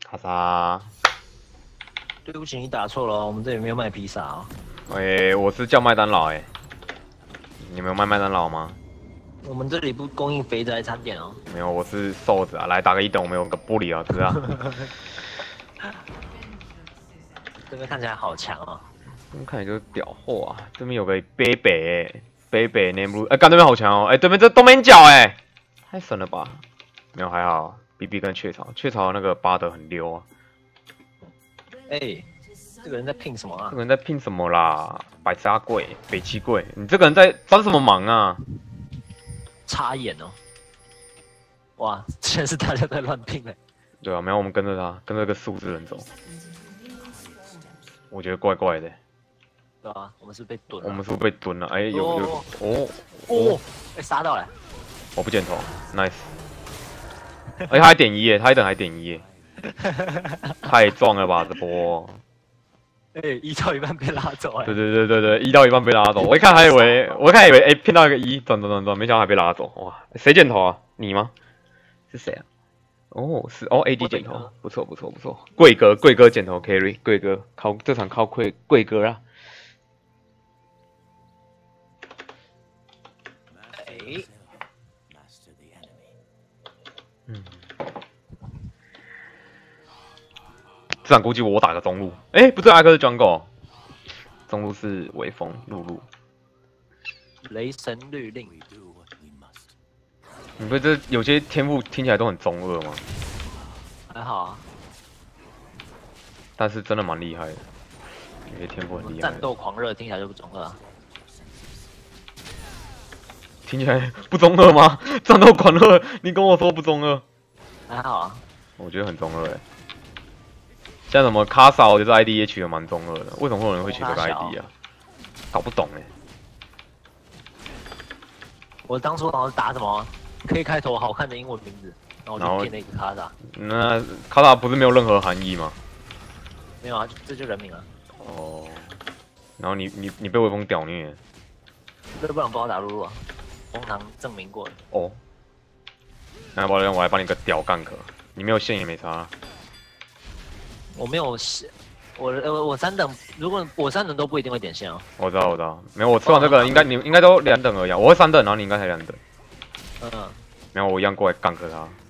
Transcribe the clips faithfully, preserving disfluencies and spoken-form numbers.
卡莎， 对不起，你打错了，我们这里没有卖披萨啊。 喂，我是叫麦当劳哎，你们有卖麦当劳吗？ 我们这里不供应肥宅餐点哦。 没有，我是瘦子啊，来打个一等，我们有个玻璃啊，是啊。 这边看起来好强啊！ 这边看起来就是屌货啊，这边有个北北哎，北北 name blue， 哎，干这边好强哦，哎，对面这东边角哎，太神了吧？没有还好 ，B B 跟雀巢，雀巢那个巴德很溜啊。 哎、欸，这个人在拼什么啊？ 这个人在拼什么啦？白沙贵，北七贵，你这个人在帮什么忙啊？ 插眼哦！哇，现在是大家在乱拼嘞。 对啊，没有我们跟着他，跟着个数字人走，我觉得怪怪的。 对啊，我们是被蹲了。 我们是不是被蹲了？哎、欸，有有哦哦哦，被杀到了。 我不剪头 ，nice。而且他还点一耶，他一等还点一耶，太壮了吧这波！ 哎、欸，一到一半被拉走哎。 对对对对对，一到一半被拉走，我一看还以为，我一看以为哎骗、欸、到一个一，转转转转，没想到还被拉走，哇！谁剪头啊？你吗？是谁啊？哦，是哦 ，A D 剪头，不错不错不错。贵哥贵哥剪头 carry， 贵哥靠这场靠贵贵哥啊！ 哎， 嗯，这场估计我打个中路，哎、欸，不对，阿哥是 jungle， 中路是微风露露。 雷神律令。 你不是这有些天赋听起来都很中二吗？ 还好啊， 但是真的蛮厉害的，有些天赋很厉害。 战斗狂热听起来就不中二啊。 听起来不中二吗？战斗狂热，你跟我说不中二？ 还好啊， 我觉得很中二哎。像什么卡萨，我觉得 I D 也取得蛮中二的，为什么会有人会取这个 I D 啊？搞不懂哎。 我当初好像打什么 K 开头好看的英文名字，然后我就变了一个卡萨。 那卡萨不是没有任何含义吗？ 没有啊，这就人名啊。 哦。然后你你你被微风屌虐， 这不然不好打露露啊，红糖证明过了。 哦。那要不然我来帮你个屌干壳，你没有线也没差。 我没有线，我我我三等，如果我三等都不一定会点线哦。 我知道我知道，没有我吃完这个应该你应该都两等而已、啊，我会三等，然后你应该才两等。 嗯， 然后我一样过来干壳他。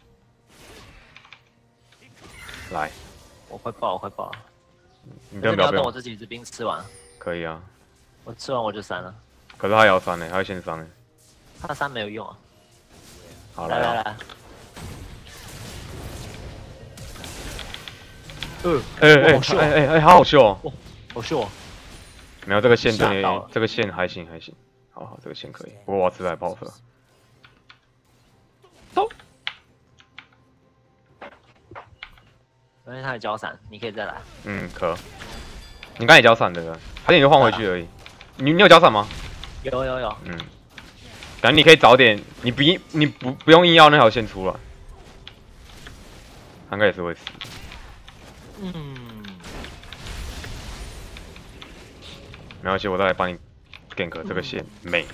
来， 我快爆，我快爆了。 你不要不要不要， 等我这几只兵吃完。 可以啊。 我吃完我就删了。 可是他也要删呢，他要先删呢。 他删没有用啊。 好来来来。呃， 哎哎哎哎哎，好好秀哦！ 好秀哦！ 没有这个线对，这个线还行还行，好好这个线可以，不过我要吃来爆射。走。 因为他有交闪，你可以再来。 嗯，可。你刚才也交闪对吧？还是你就换回去而已。你你有交闪吗？ 有有有。 嗯。感觉你可以早点，你不你不不用硬要那条线出来，应该也是会死。 嗯。 没关系，我再来帮你 gank 这个线美。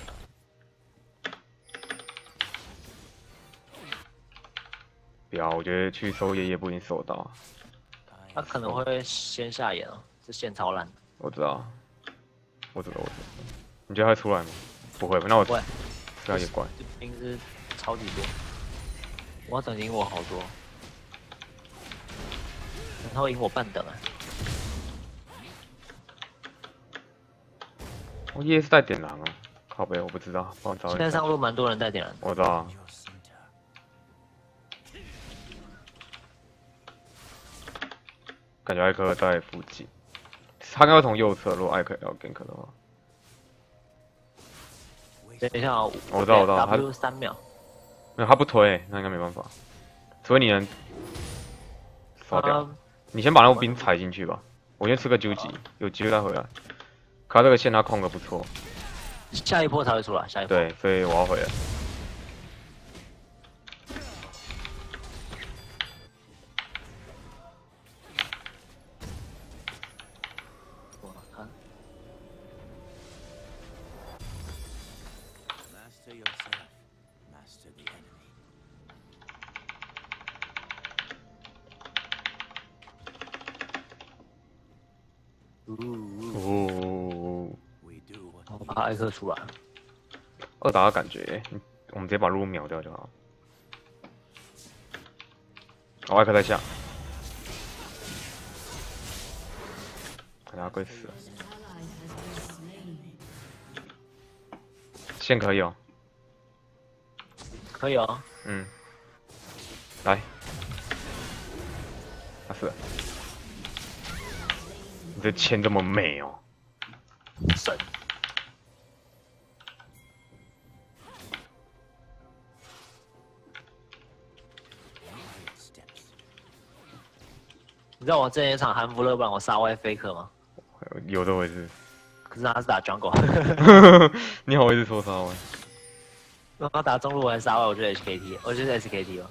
不要，我觉得去收爷爷不一定收到。 他可能会先下眼哦，这线超烂。 我知道，我知道，我知道。你觉得他会出来吗？不会吧？那我不会。 这也怪。 这兵是超级多，我要等赢我好多。他会赢我半等啊！ 我爷爷是带点狼啊，靠北我不知道，帮我找一下。 现在上路蛮多人带点狼。 我知道、啊。感觉艾克在附近，他应该会从右侧，如果艾克要 gank 的话。 等一下、哦， 我知道我知道，他 W 三秒。 没有他不推，那应该没办法，除非你能刷掉。嗯、你先把那个兵踩进去吧，我先吃个究极，有机会再回来。可他这个线他控的不错， 下一波才会出来，下一波。 对，所以我要回来。 哦， 我把艾克出来。 二打的感觉，我们直接把路秒掉就好。哦，艾克在下，他快死了。线可以哦。 可以哦。 嗯。来。他死了。你这签这么美哦。 神。你知道我之前一场韩服勒布朗我杀歪 faker 吗？ 有这回事。 可是他是打 jungle。 你好，我一直说杀歪。 如果他打中路我还杀歪，我就 H K T， 我就是 S K T 了。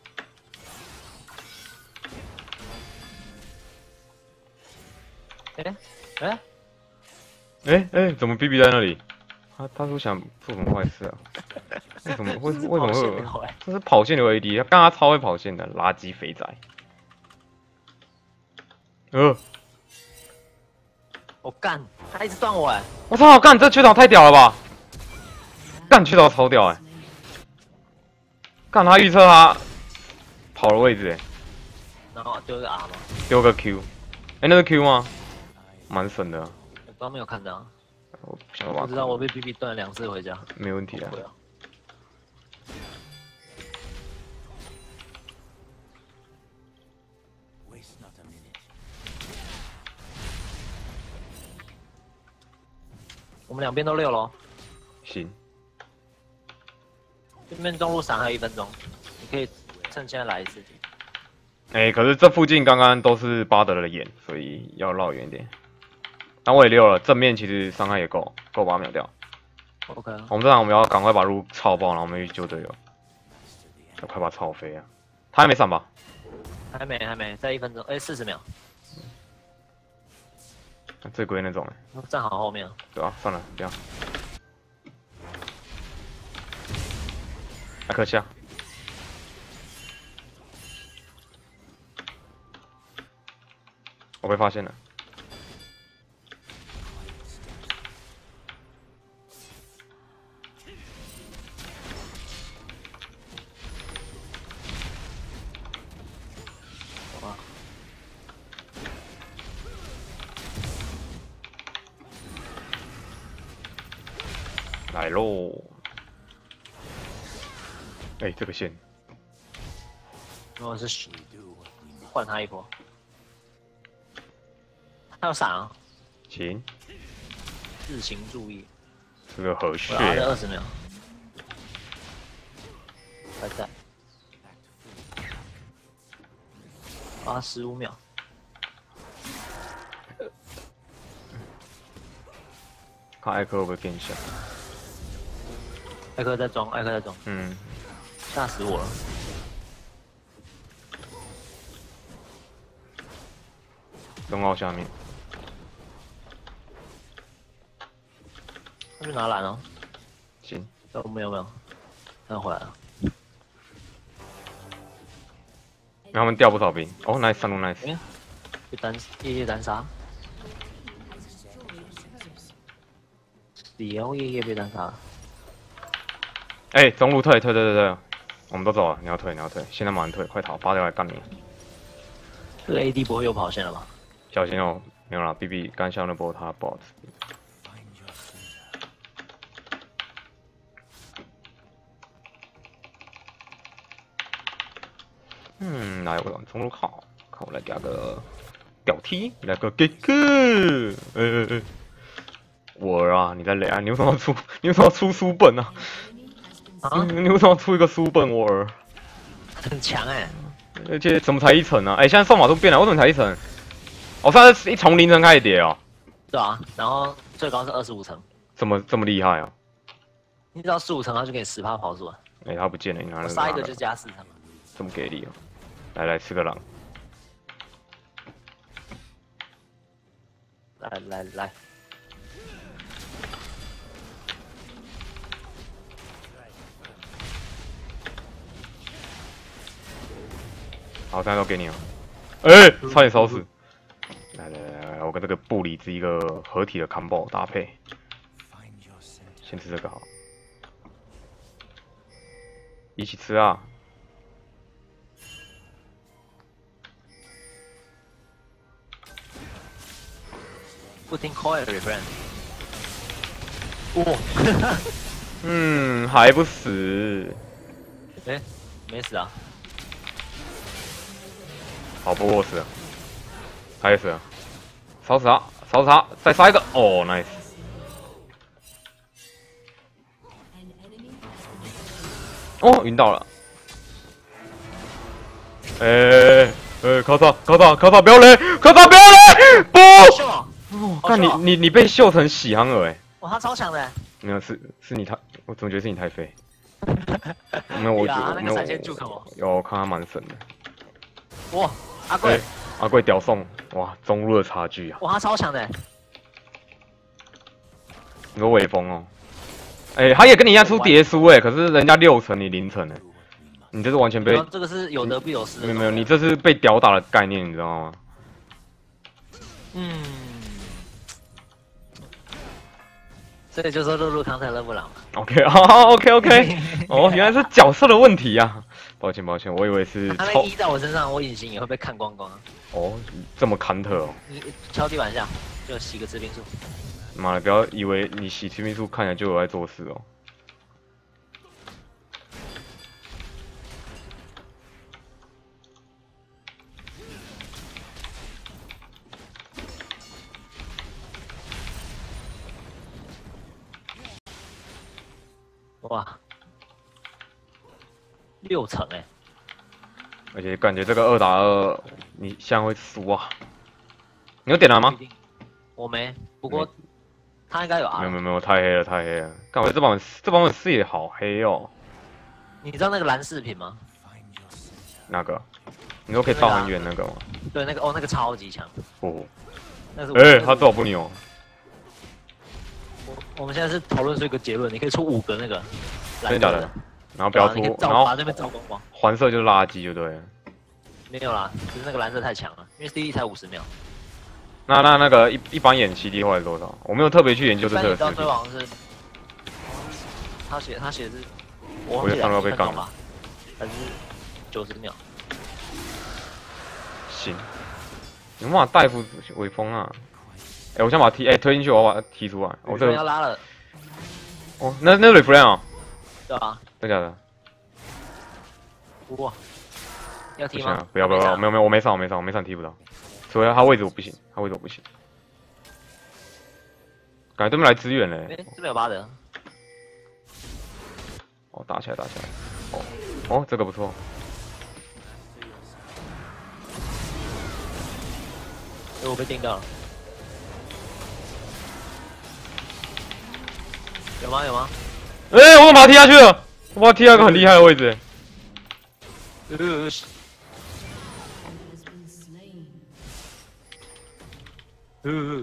哎哎哎哎，怎么 B B 在那里？他他说想做什么坏事啊？为什么为为什么会有？这是跑线流 A D， 他刚刚超会跑线的垃圾肥仔。呃， 我干，他一直断我哎！ 我操，干这缺岛太屌了吧！干缺岛超屌哎！干他预测他跑的位置哎， 然后丢个 R 吗？ 丢个 Q， 哎那是 Q 吗？蛮神的、啊。 我刚没有看到。 我不想把。 我知道我被 B B 断了两次回家。 没问题啊。 我们两边都六咯。 行。 这边中路闪还有一分钟，你可以趁现在来一次。 哎、欸，可是这附近刚刚都是巴德的眼，所以要绕远一点。但我也溜了，正面其实伤害也够，够把它秒掉。 OK。 我们这场我们要赶快把路操爆，然后我们去救队友。要快把操飞啊！他还没上吧？ 还没，还没，再一分钟，哎、欸，四十秒。 最贵那种、 欸，站好后面。 对啊，算了，不要。艾克下。我被发现了。来喽！哎、欸，这个线， 我是换他一波，他有闪啊！ 行， 日行注意， 这个和血、 啊，二十秒，还在，啊，十五秒， 看艾克会不会跟一下？ 艾克在装，艾克在装。 嗯， 吓死我了！ 龙奥下面， 他去拿蓝哦。 行。 哦，没有没有，他回来了。 他们掉不少兵。哦 ，nice， 上路 nice。 哎，被单夜夜单杀。李欧夜夜被单杀了。 哎、欸，中路退退退退退，我们都走了，你要退你要退，现在马上退，快逃，八掉来干你！ 这个 A D 不会又跑线了吧？ 小心哦，没有啦 ，B B 刚下那波他 bot。嗯，来我往中路靠，靠我来给他个屌踢，来个 get good， 哎哎哎，我啊，你在垒啊，你为什么要出？你为什么要出书本啊？啊！你, 你为什么要出一个书本我儿？ 很强哎、欸！ 而且怎么才一层呢、啊？哎、欸，现在送马都变了，为什么才一层？哦，上次一从零层开始叠哦。 对啊，然后最高是二十五层。 这么这么厉害啊！ 你只要十五层，他就可以十趴跑出来。 哎、欸，他不见了，你拿我杀一个就加四层。 这么给力哦！来来吃个狼。 来来来。 好，三个都给你了。哎、欸，差点烧死！来来来来， 我跟这个布里兹一个合体的 combo 搭配，先吃这个好，一起吃啊！ 不听 call refrain。哇， 嗯，还不死。 哎、欸，没死啊。 好，不过死了，他也死了，烧死他，烧死他，再杀一个，哦 ，nice。哦，晕倒了。哎、欸，呃，卡萨，卡萨，卡萨，不要雷，卡萨不要雷，不！哦，看你你你被秀成喜憨儿哎！ 哇，他超强的。 没有，是是你太，我总觉得是你太废。没有，我觉得没有，有看他蛮神的。 哇，阿贵， 阿贵屌送，哇，中路的差距啊！ 哇，他超强的。 你说尾风哦？哎、欸，他也跟你一样出叠书哎，可是人家六成你零成哎，你这是完全被这个是有得必有失。 没有没有，你这是被屌打的概念，你知道吗？ 嗯。所以就说露露康泰勒布朗嘛。 OK 啊 ，OK OK， 哦，原来是角色的问题呀、啊！抱歉抱歉，我以为是。 他那一在我身上，我隐形也会被看光光、啊。 哦，这么坎特哦。 你敲地板下就洗个致命术。 妈的，不要以为你洗致命术看起来就有在做事哦。 哇，六成哎、欸！ 而且感觉这个二打二，你现在会输啊！你有点蓝吗？ 我没，不过他应该有啊。 没有没有没有，太黑了太黑了！感觉这版这版本视野好黑哦。 你知道那个蓝视频吗？ 哪个？你说可以到很远那个吗？ 对，那个哦，那个超级强。 哦。 那是哎、欸，他多少不牛？ 我我们现在是讨论出一个结论，你可以出五个那个。 真的假的？然后不要出， 啊、 然后把那边照光光。 黄色就是垃圾，就对了。 没有啦，只是那个蓝色太强了，因为 C D 才五十秒。 那那那个一一般演 C D 或者多少？我没有特别去研究这个。 到最后好像是，他写他写的是，我我觉得上路要被杠吧，还是九十秒？ 行，有没有办法带付微风啊？哎、欸，我想把他踢，哎、欸、推进去，我要把他踢出来。我、哦、这个要拉了。 哦，那那 refrain 啊？ 对啊。 真假的？ 哇！要踢吗？ 不要不要不要，没有没有，我没上我没上我没上踢不到。除非他位置我不行，他位置我不行。感觉对面来支援嘞。 哎、欸，这边有巴德。 哦，打起来打起来。哦哦，这个不错。 哎，我被定到了。有吗有吗？ 哎、欸，我把他踢下去了，我把他踢到一个很厉害的位置。 呃呃，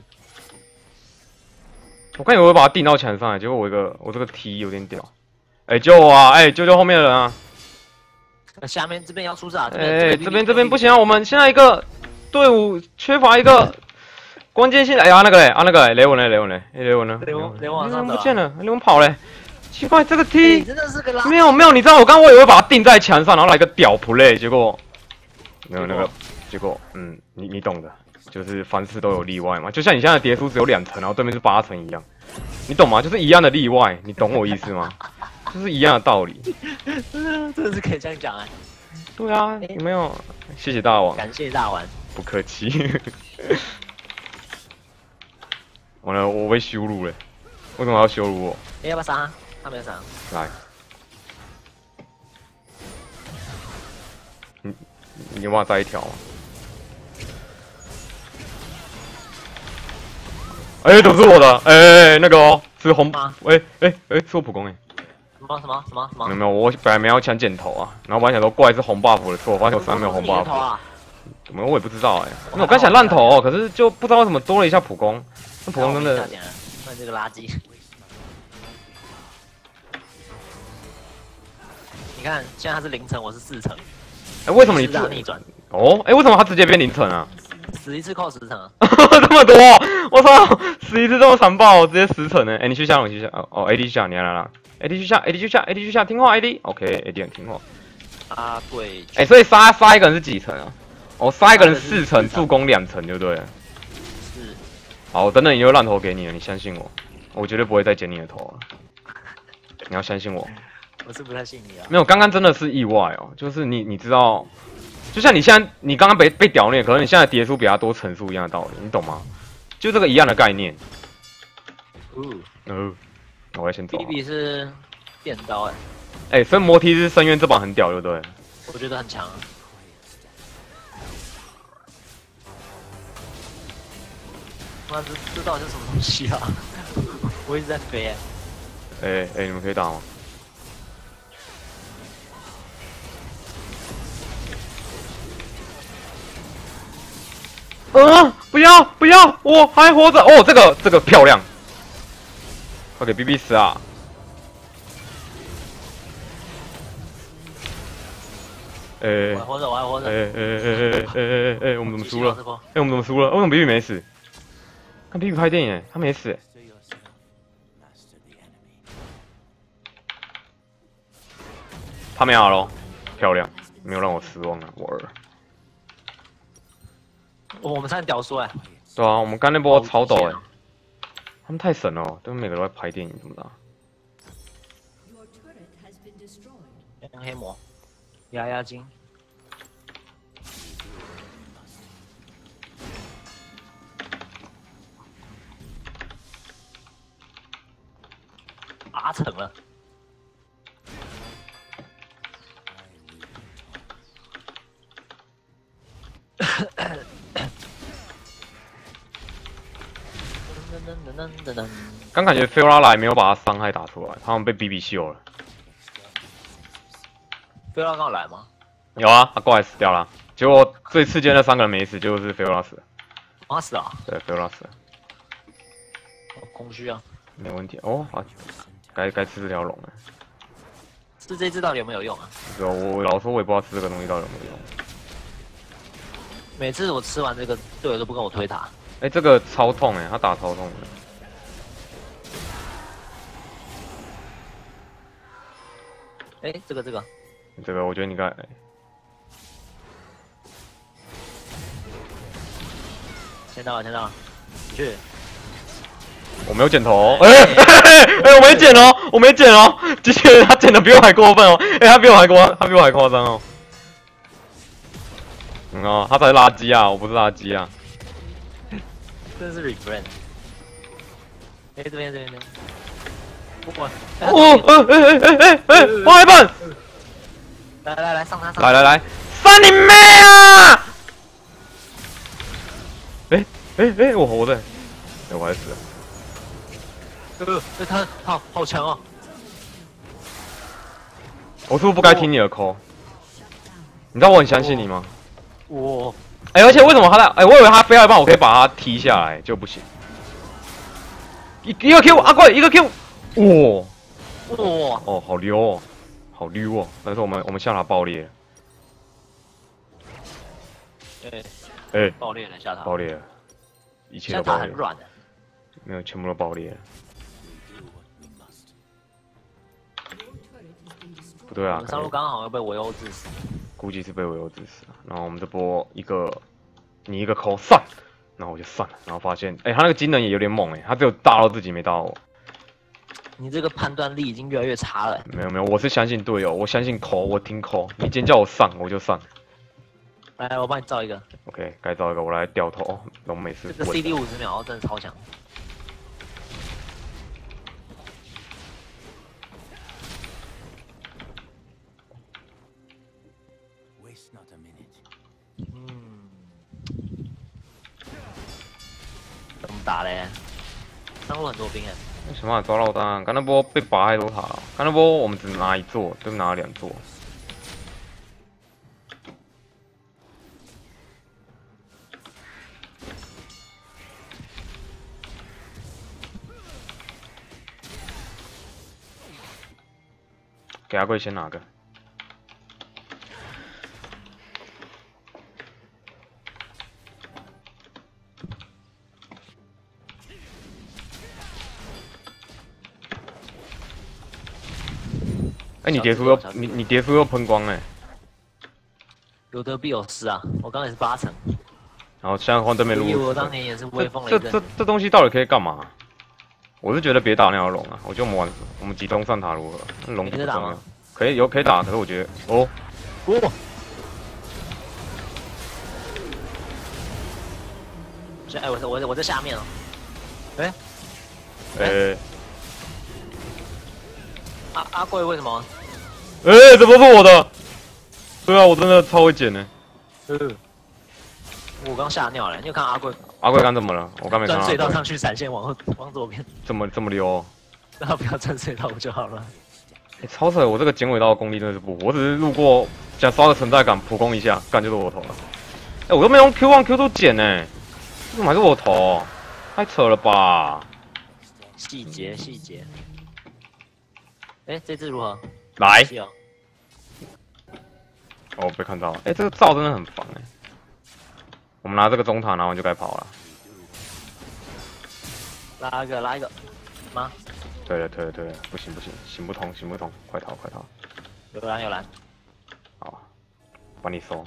我刚以为我把他钉到墙上，结果我一个我这个踢有点屌。哎、欸，救我啊！哎、欸，救救后面的人啊！ 下面这边要出事啊！哎、 欸，这边这边不行啊！我们现在一个队伍缺乏一个关键性。哎呀，那个嘞啊那个嘞雷文嘞雷文嘞，哎雷文呢？ 雷文雷文上不见了，雷文跑嘞！奇怪，这个 T 真的是个拉。 没有没有，你知道我刚刚我以为把它钉在墙上，然后来个屌 play， 结果没有那个，结果嗯，你你懂的，就是凡事都有例外嘛。就像你现在的叠数只有两层，然后对面是八层一样，你懂吗？就是一样的例外，你懂我意思吗？就是一样的道理。 真的是可以这样讲哎。 对啊，有没有？谢谢大王， 感谢大王， 不客气。完了，我被羞辱了，为什么要羞辱我？ 哎、欸，要不要杀？他没有杀。 来，你你有办法再一条吗？哎、欸，都是我的，哎、欸，那个哦，是红，哎哎哎，是我普攻哎。 什么什么什么什么？ 没有没有，我本来没有抢箭头啊，然后本来想说怪是红 buff 的错，发现我三没有红 buff。 啊？ 怎么我也不知道哎、欸，因为我刚想烂头、哦，可是就不知道为什么多了一下普攻，那普攻真的。 那这个垃圾。你看，现在他是零层，我是四层。 哎、欸，为什么你这样逆转？ 哦，哎、欸，为什么他直接变零层啊？ 死一次扣十层啊！ 这么多，我操！死一次这么残暴，直接十层呢。哎，你去下，我去下。哦哦，A D 去下，你来来来，A D 去下 ，A D 去下 ，A D 去下，听话 A D。OK，A D 很听话。 啊，对。 哎，所以杀杀一个人是几层啊？哦，杀一个人四层，助攻两层，就对了。 是。 好，等等，你就烂头给你了，你相信我，我绝对不会再剪你的头了。你要相信我。 我是不太信你啊。 没有，刚刚真的是意外哦，就是你你知道。就像你现在，你刚刚被被屌虐，可能你现在叠出比他多层数一样的道理，你懂吗？就这个一样的概念。 嗯， 嗯，我要先走。 比比是电刀哎。 哎、欸，升魔梯之深渊这把很屌，对不对？ 我觉得很强、啊。妈，这这到底是什么东西啊？我一直在飞哎、 欸。哎、欸、哎、欸，你们可以打吗？啊！不要不要，我还活着哦！这个这个漂亮，快给 B B 死啊！哎、欸， 我还活着，我还活着。 哎哎哎哎哎哎哎，我们怎么输了？哎、欸，我们怎么输了？为什么 B B 没死？看 B B 拍电影、欸，他没死、欸。他没打咯，漂亮，没有让我失望啊，我儿。 我们差点屌输哎！ 对啊，我们刚那波超抖哎，他们太神了，都每个都在拍电影，怎么打？ 黑魔，压压惊，啊成了。 刚感觉菲欧拉来没有把他伤害打出来，他们被比比秀了。 菲欧拉刚好来吗？ 有啊，他过来死掉了。结果最刺激的那三个人没死，结果是菲欧拉死了。 他死了？ 对，菲欧拉死了。 空虚啊。 没问题哦，啊，该该吃这条龙了。 吃这只到底有没有用啊？ 我我老说我也不知道吃这个东西到底有没有用。 每次我吃完这个，队友都不跟我推塔。 哎、欸，这个超痛哎、欸，他打超痛的。 哎、欸，这个这个， 这个我觉得你该、欸。 先到了，先到了，去。 我没有剪头，哎哎哎，我没剪哦，我没剪哦，机器人他剪的比我还过分哦，哎、欸，他比我还夸，他比我还夸张哦。嗯哦，他才是垃圾啊，我不是垃圾啊。 真是 regret。哎，这边这边这边。我。 哦，哎哎哎哎哎，花一半。 来来来，上他上。 来来来，上你妹啊！哎哎哎，我活着，哎，我还死了。 呃，这他好好强哦。 我是不是不该听你的 call？你知道我很相信你吗？ 我。 哎、欸，而且为什么他在？哎、欸，我以为他飞到一半，我可以把他踢下来，就不行。一一个 Q， 阿贵一个 Q， 哇哇哦，好溜哦，好溜哦！但是我们我们下塔爆裂了。 哎、欸、 哎、欸， 爆裂了下塔， 爆裂了，一切都爆裂了。 很软的， 没有，全部都爆裂了。不对啊， 上路刚好要被围殴致死。 估计是被围殴致死了。然后我们这波一个你一个扣散，然后我就散了，然后发现，哎、欸，他那个技能也有点猛哎、欸，他只有大到自己没大到我。 你这个判断力已经越来越差了、欸。 没有没有，我是相信队友，我相信扣，我听扣。你今天叫我上，我就上。 来，我帮你造一个。 OK， 该造一个，我来掉头。龙美是。 这个 C D 五十秒真的超强。嗯，怎么打嘞？上路很多兵哎。 想办法抓到单，刚那波被拔太多塔了，刚那波我们只拿一座，对面拿了两座。给阿贵先拿个。 哎、欸，你叠出又你你叠出又喷光哎、欸。 有得必有失啊！我刚才是八成。 然后现在换对面路。 我当年也是威风了这这这这东西到底可以干嘛？我是觉得别打那条龙啊，我就我们玩我们集中上塔如何？龙不重要，可以有可以打，可是我觉得哦。 哦。哎，我我我在下面哦。哎。 哎、欸。 阿阿贵为什么？ 哎、欸，怎么是我的？对啊，我真的超会捡呢。 嗯。我刚吓尿了，你有看阿贵？ 阿贵刚怎么了？我刚没看到。 钻隧道上去，闪现往后往左边。 这么这么溜、哦？ 让他不要钻隧道不就好了？ 欸、超扯！我这个剪尾刀的功力真的是不，我只是路过想刷个存在感，普攻一下，干就是我头了。哎、欸，我都没用 Q 一 Q 二剪呢，为什么还是我头？太扯了吧！ 细节细节。哎、欸，这次如何？ 来。哦，被看到了。哎、欸，这个罩真的很烦哎。我们拿这个中塔，拿完就该跑了。 拉一个，拉一个，吗？ 对了，对了，对了，不行不行，行不通，行不通，快逃，快逃！ 有蓝有蓝。 好，帮你收。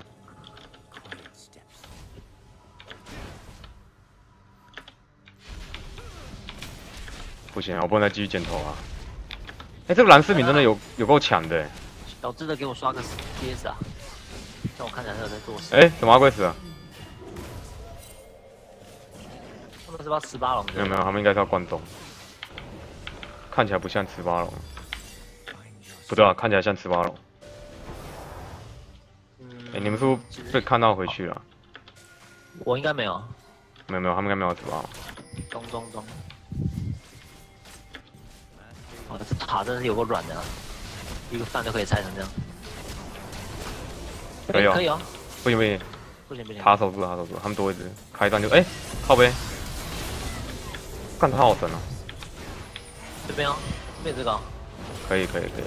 不行啊，我不能再继续剪头啊！哎、欸，这个蓝视频真的有有够强的。 小智的给我刷个 D S 啊！让我看起来他有在做事。 哎、欸，怎么阿贵死了？ 他们是不是要吃八龙？ 没有没有，他们应该是要关中。看起来不像吃八龙。不对啊，看起来像吃八龙。嗯。哎、欸，你们是不是被看到回去了？ 我应该没有。 没有没有，他们应该没有吃八龙。 咚咚咚。哦，这塔真的是有够软的啊！一个饭都可以拆成这样。 可以哦。 可以哦。 不行不行。 不行不行。 他守住他守住，他们多一只，开战就哎、欸，靠背。干他好神哦！ 这边哦，这边这个、哦。 可以可以可以。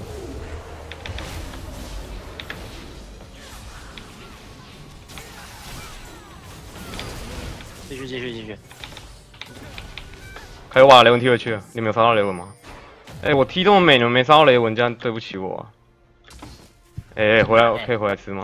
继续继续继续。 可以把雷文踢回去了，你们有杀到雷文吗？哎、欸，我踢这么美，你们没杀到雷文，这样对不起我、啊。哎、欸，回来可以回来吃吗？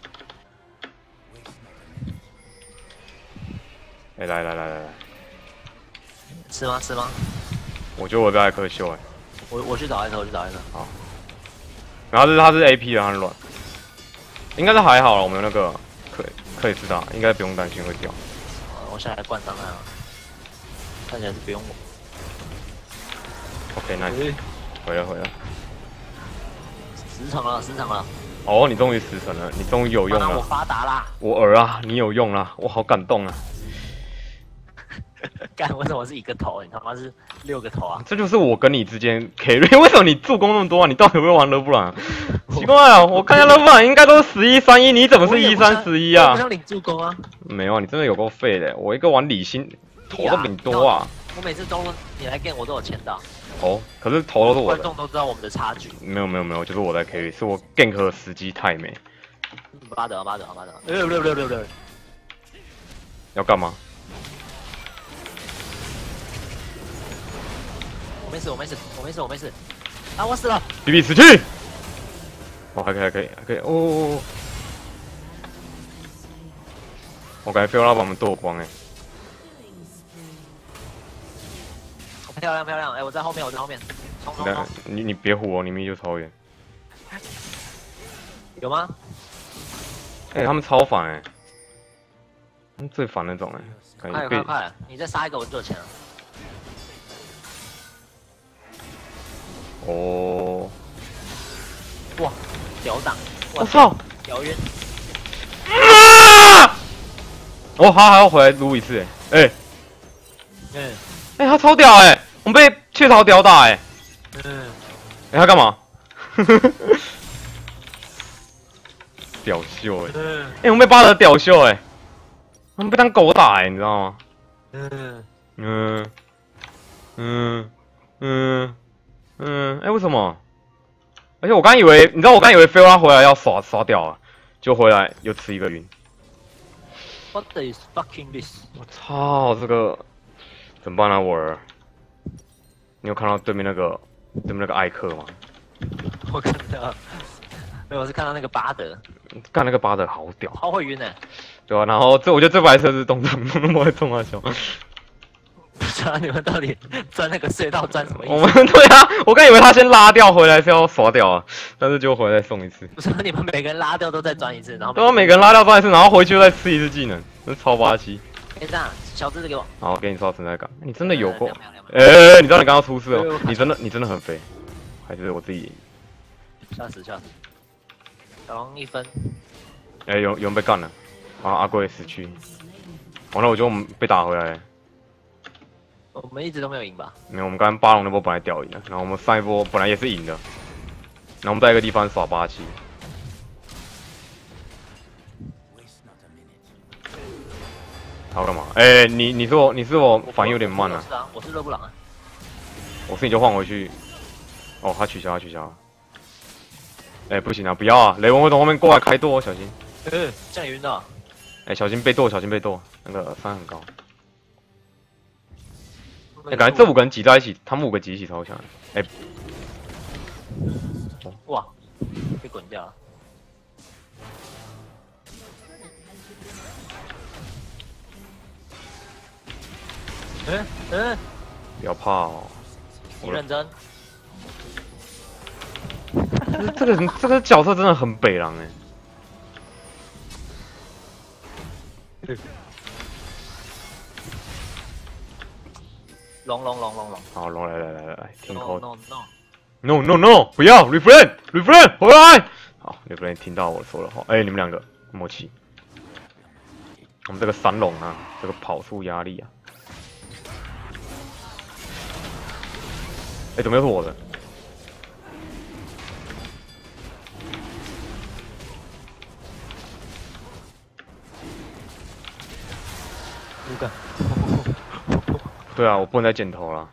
哎、欸，来来来来来。 吃吗？吃吗？ 我觉得我这还可以秀哎。 我我去找一个，我去找一个。 好。然后这是他是 A P 的，他软。应该是还好了，我们有那个可以可以知道，应该不用担心会掉。 我下来灌伤害啊。看起来是不用我。 OK，nice，、欸、回了回了。 十层了，十层了。 哦，你终于十层了，你终于有用了。 我发达啦！ 我儿啊，你有用啦，我好感动啊！ 干，为什么是一个头？你他妈是六个头啊！ 这就是我跟你之间 carry， 为什么你助攻那么多啊？你到底会不会玩勒布朗、啊？奇怪啊，我看一下勒布朗应该都是十一三一，你怎么是一三十一啊？ 我想领助攻啊！ 没有啊，你真的有够废的，我一个玩理性，头都比你多啊！ 我每次都你来 game 我都有签到。 哦，可是头都是我的。 观众都知道我们的差距。 没有没有没有，就是我在 carry， 是我 gank 的时机太美。 巴德巴德巴德，六六六六六。 要干嘛？ 我没事我没事我没事我没事。啊，我死了。 比比死去。哦，还可以还可以还可以，哦哦哦。我感觉菲欧拉把我们剁光哎。 漂亮漂亮，哎、欸，我在后面，我在后面，冲冲冲！ 你你别唬我，你明明就超远。 有吗？ 哎、欸，他们超烦哎、欸，他们最烦那种哎、欸。 快快快！你再杀一个，我就有钱了。 哦。 哇，屌挡！ 我操！ 屌晕！ 啊！哦，他还要回来撸一次哎、欸。哎、欸。 嗯。 哎、欸，他超屌哎、欸！我们被雀巢屌打哎、欸！ 嗯。 哎、欸，他干嘛？屌秀哎、欸！哎、欸，我们被巴德屌秀哎、欸！我们被当狗打哎、欸，你知道吗？嗯嗯嗯嗯嗯，哎、欸，为什么？而且我刚以为，你知道我刚以为菲欧拉回来要刷刷掉了，就回来又吃一个晕。 What is fucking this？ 我操，这个怎么办啊，我儿？你有看到对面那个对面那个艾克吗？ 我看到，没有，我是看到那个巴德， 干那个巴德好屌， 超会晕的。 对吧、啊？然后这我觉得这排车是动动动不会动啊，球。 不知道你们到底钻那个隧道钻什么意思？ 我们对啊，我刚以为他先拉掉回来是要刷掉啊，但是就回来送一次。 不是你们每个人拉掉都再钻一次，然后对啊，每个人拉掉钻一次，然后回去又再吃一次技能，那超霸气。 哎，这样小智子给我。 好，给你刷存在感。你真的有够。 两秒两秒哎、欸，你知道你刚刚出事哦？你真的你真的很肥，还是我自己？ 吓死吓死！小龙一分。 哎、欸，有有人被干了，啊，阿贵死去。完了，我觉得我们被打回来了。 我们一直都没有赢吧？ 没有，我们刚刚巴龙那波本来掉赢了，然后我们上一波本来也是赢的，然后我们在一个地方耍霸气。他要干嘛？哎、欸，你你是我你是我反应有点慢啊。 是啊，我是勒布朗啊。 我是你就换回去。哦，他取消他取消了。哎、欸，不行啊，不要啊！雷文会从后面过来开舵哦，小心。 呃，这样晕到。 哎、欸，小心被剁，小心被剁，那个山很高。哎、欸，感觉这五个人挤在一起，他们五个挤一起超强。哎、欸， 哇，被滚掉了。嗯嗯， 不要怕哦。 你认真。 这个人这个角色真的很北狼哎。 龙龙龙龙龙。 好，龙来来来来来，听口。 No no no no no， 不要 refrain refrain 回来。好 refrain 听到我说的话，哎、欸，你们两个默契。我们这个三龙啊，这个跑速压力啊。哎、欸，怎么又是我的？ 五个。 对啊，我不能再剪头了。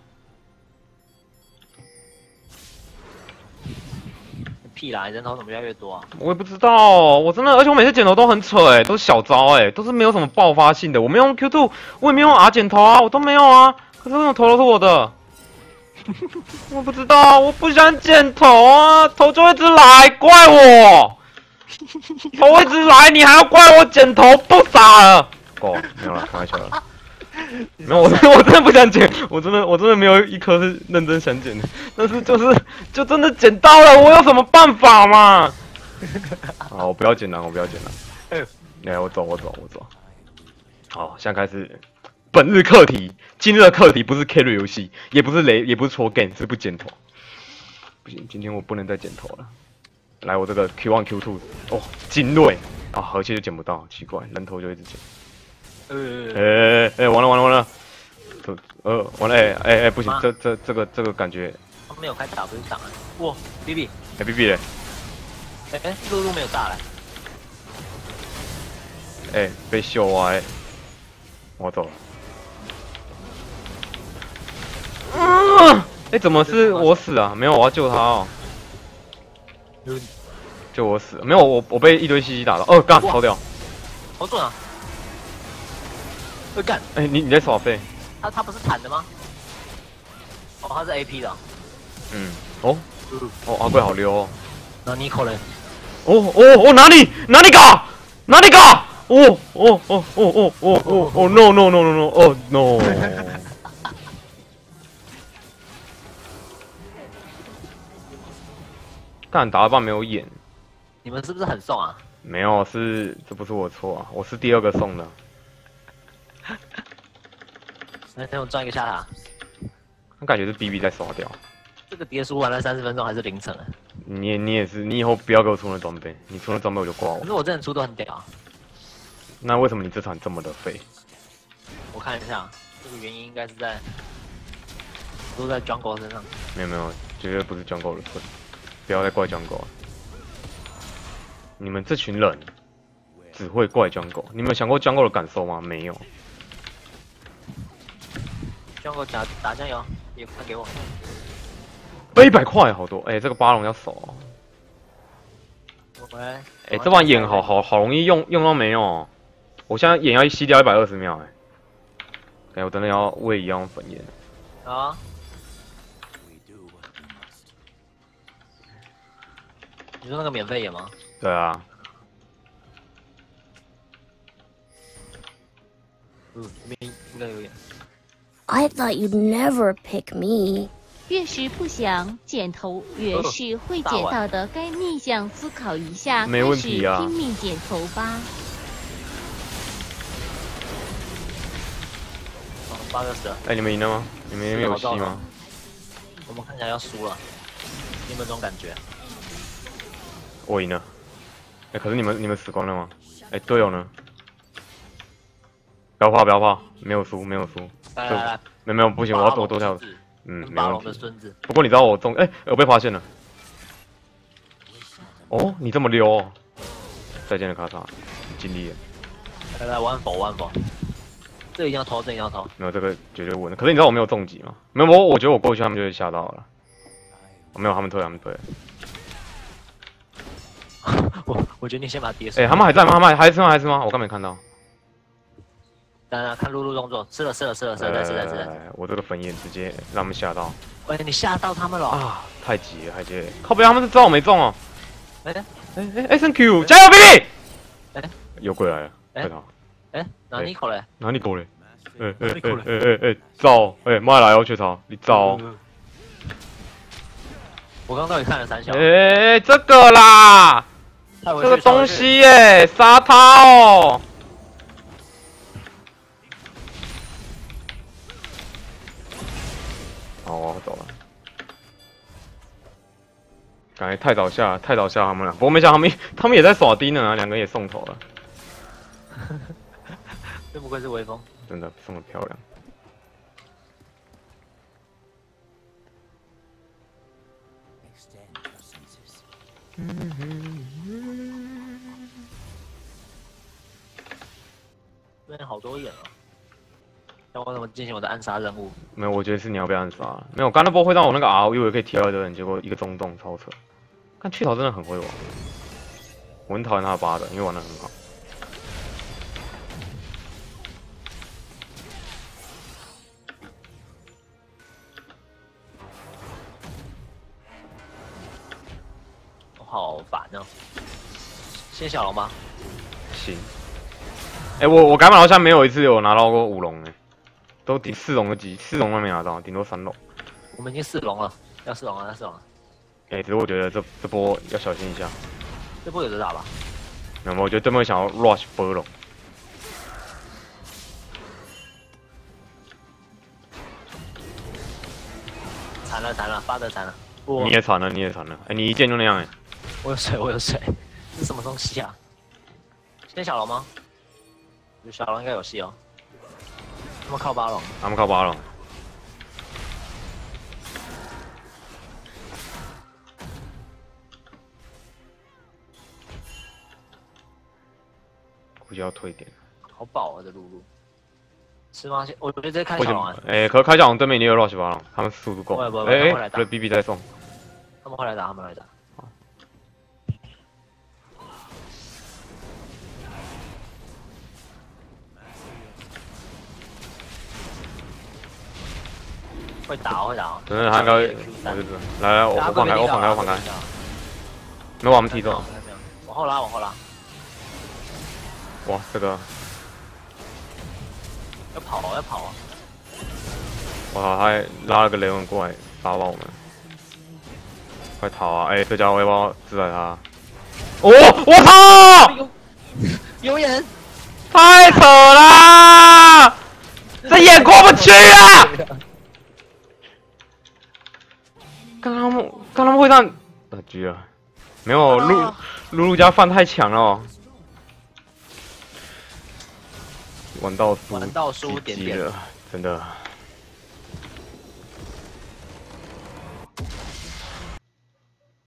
屁啦！你人头怎么越来越多啊？ 我也不知道，我真的，而且我每次剪头都很扯哎，都是小招哎，都是没有什么爆发性的。我没有用 Q 二，我也没有用 R 剪头啊，我都没有啊。可是为什么头都是我的？我不知道，我不想剪头啊，头就一直来，怪我。头一直来，你还要怪我剪头，不傻了。哦，没有了，开玩笑了。没有，我真的我真的不想剪，我真的我真的没有一颗是认真想剪的，但是就是就真的剪到了，我有什么办法嘛？好，我不要剪了，我不要剪了。哎，我走，我走，我走。好，现在开始本日课题，今日的课题不是 carry 游戏，也不是雷，也不是戳 game，是不剪头。不行，今天我不能再剪头了。来，我这个 Q 一 Q 二，哦，精锐啊，和气就剪不到，奇怪，人头就一直剪。 呃， 哎哎，完了完了完了，这呃完了哎哎哎不行，这这这个这个感觉， 他没有开打不是挡啊！哇 ，B B， 哎 B B 嘞， 哎哎，露露没有炸来， 哎被秀歪，我走了。嗯，哎怎么是我死啊？没有，我要救他哦。救我死，没有我我被一堆西西打到，哦干超掉， 好准啊！会干， 哎你你在耍废？ 他他不是坦的吗？哦，他是 A P 的。 嗯，哦哦阿贵好溜哦。 那尼可能。 哦哦哦哪里哪里搞哪里搞？哦哦哦哦哦哦哦哦 no no no no no 哦 no。干打到半没有眼。 你们是不是很送啊？ 没有，是这不是我错啊，我是第二个送的。 来，等我转一个下塔。 那感觉是 B B 在刷掉。 这个叠书玩了三十分钟还是凌晨了。 你也你也是，你以后不要给我出那装备，你出那装备我就挂我。 可是我之前出都很屌啊。 那为什么你这场这么的废？ 我看一下，这个原因应该是在都在 Jungle 身上。 没有没有，绝对不是 Jungle 的错，不要再怪 Jungle 了。你们这群人只会怪 Jungle， 你们有想过 Jungle 的感受吗？没有。 Jungle 打打酱油，也快给我。 背一百块好多，哎、欸，这个巴龙要守、哦。 喂。 哎、欸，这把眼好好好容易用用到没有、哦？我现在眼要吸掉一百二十秒、欸，哎，我真的要喂一样粉烟。 啊。 你说那个免费演吗？ 对啊， 嗯，这边应该有演。 I thought you'd never pick me. 越是不想剪头，越是会剪到的，该逆向思考一下， 没问题啊开始拼命剪头吧。 哦，八个死了， 哎、你们赢了吗？你们有戏吗？ 我们看起来要输了，你有没有这种感觉？ 我赢了。哎、可是你们你们死光了吗？哎、队友呢？不要怕不要怕，没有输没有输。 来来来， 没有没有不行，我要多多跳。嗯，没问巴龙的题。 孙子， 不过你知道我中，哎、我被发现了。哦，你这么溜、哦。再见了，卡萨，尽力了。 来来玩否玩否，这一定要投，这一定要投。 没有这个绝对稳的。可是你知道我没有重击吗？没有，我我觉得我过去他们就会吓到了。我没有，他们退，他们退。 我我决定先把碟。 哎、他们还在吗？他们还还吃吗？还吃吗？我刚没看到。 当然看露露动作，吃了吃了吃了吃了，再吃再吃再吃。 我这个粉眼直接让他们吓到。 喂，你吓到他们了啊！太急了，太急了。靠北，他们是知道我没中哦。 哎哎哎哎 ，Thank you，加油 ，baby！ 哎，有鬼来了，快逃！ 哎，哪里口嘞？ 哪里狗嘞？哎哎哎哎哎哎，糟！哎，妈来哦，雀巢，你糟！ 我刚刚到底看了三小。 哎，这个啦，这个东西耶，杀他哦！好，我走了。感觉太早下，太早下他们了。不过没想到他们，他们也在耍低呢，两个也送头了。 真不愧是微风， 真的送的漂亮。 这边好多眼啊！那我怎么进行我的暗杀任务？ 没有，我觉得是你要被暗杀了。没有，刚那波会让我那个 R， 我以为可以提到一个人，结果一个中洞，超扯。看雀巢真的很会玩，我很讨厌他的八的，因为玩的很好。 好烦哦！先小龙吗？ 行。哎、欸，我我改码好像没有一次有拿到过五龙哎，都顶四龙的级，四龙都没拿到，顶多三龙。 我们已经四龙了，要四龙了，要四龙了。 哎、欸，只是我觉得这这波要小心一下。 这波有得打吧？ 没有，我觉得这波想要 rush 波龙。 惨了惨了，发的惨了。 你也惨了，你也惨了。哎、欸，你一剑就那样哎。 我有水，我有水。这是什么东西啊？先小龙吗？小龙应该有戏哦。他们靠八龙。 他们靠八龙。估计要退点。 好饱啊，这露露。是吗？我觉得直接开小龙啊。 哎、欸，可是开小龙对面也有 rush 八龙，他们速度够。 不不不， 哎、 欸， 对 B B 在送。 他们会来打，他们会来打。会打会打， 真的，他应该，我就知道。来来，我我放开，我放开，我放开。没有，我们踢走。 往后拉，往后拉。 哇，这个。 要跑要跑啊！ 哇，他还拉了个雷文过来打爆我们。快逃啊！哎、欸，这家伙要不要制裁他？哦，我操！ 有有人， 太扯啦！这眼过不去啊！刚刚刚刚会让啊狙了，没有露露露家饭太强了、哦，玩到输， 玩到输点点了，真的。